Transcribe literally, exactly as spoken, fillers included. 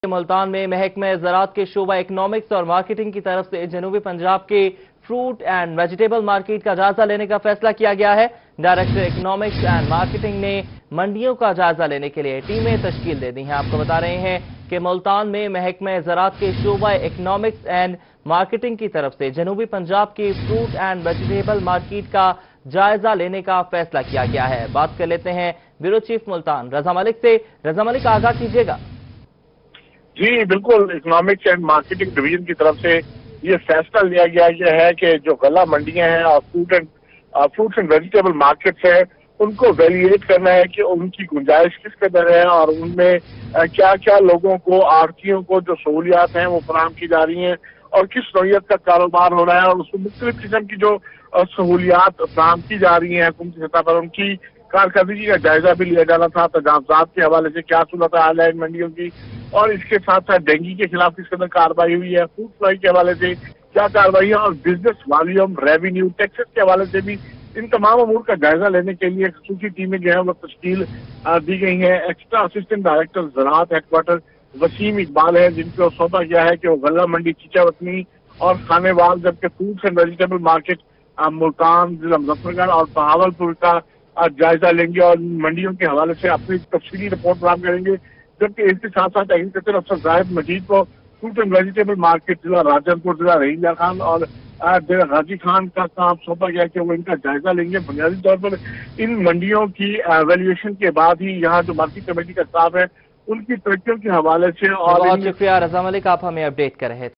मुल्तान में महकमा ज़राअत के शोबा इकनॉमिक्स और मार्केटिंग की तरफ से जनूबी पंजाब के फ्रूट एंड वेजिटेबल मार्केट का जायजा लेने का फैसला किया गया है। डायरेक्टर इकनॉमिक्स एंड मार्केटिंग ने मंडियों का जायजा लेने के लिए टीमें तश्कील दे दी हैं। आपको बता रहे हैं कि मुल्तान में महकमा ज़राअत के शोबा इकनॉमिक्स एंड मार्केटिंग की तरफ से जनूबी पंजाब की फ्रूट एंड वेजिटेबल मार्केट का जायजा लेने का फैसला किया गया है। बात कर लेते हैं ब्यूरो चीफ मुल्तान रजा मलिक से। रजा मलिक, आगाह कीजिएगा। जी बिल्कुल, इकोनॉमिक्स एंड मार्केटिंग डिवीजन की तरफ से ये फैसला लिया गया ये है कि जो गला मंडियां हैं और fruit and fruits and vegetable markets है, उनको वैल्यूएट करना है कि उनकी गुंजाइश किस कदर है और उनमें क्या क्या लोगों को, आड़तियों को जो सहूलियात हैं वो फराहम की जा रही हैं और किस नौयत का कारोबार हो रहा है और उसमें मुख्तलिफ किस्म की जो सहूलियात फराहम की जा रही हैं हुकूमती सतह पर, उनकी कारकर्दगी का जायजा भी लिया जाना था। तजावजात के हवाले से क्या सूरत हाल है इन मंडियों की और इसके साथ साथ डेंगू के खिलाफ किस कदर कार्रवाई हुई है, फूड फ्लाई के हवाले से क्या कार्रवाई है और बिजनेस वॉल्यूम, रेवेन्यू, टैक्सेस के हवाले से भी इन तमाम अमूर का जायजा लेने के लिए खसूसी टीमें जो है वो तश्कील दी गई हैं। एक्स्ट्रा असिस्टेंट डायरेक्टर ज़राअत हेडक्वार्टर वसीम इकबाल है, जिनको सौंपा गया है कि वो गल्ला मंडी चीचावतनी और खानेवाल, जबकि fruits and vegetable market Multan, जिला मुजफ्फरगढ़ और बहावलपुर का जायजा लेंगे और मंडियों के हवाले से अपनी तफसीली रिपोर्ट फराहम करेंगे। जबकि इसके साथ साथ एग्रीकल्चर अफसर जाहिद मजीद को फ्रूट एंड वेजिटेबल मार्केट जिला राजनपुर, जिला रहीला खान और जिला गाजी खान का काम सौंपा गया कि वो इनका जायजा लेंगे। बुनियादी तौर पर इन मंडियों की वैल्यूएशन के बाद ही यहाँ जो मार्केट कमेटी का स्टाफ है उनकी तरक्कियों के हवाले से। और बहुत शुक्रिया रजा मलिक, आप हमें अपडेट कर रहे थे।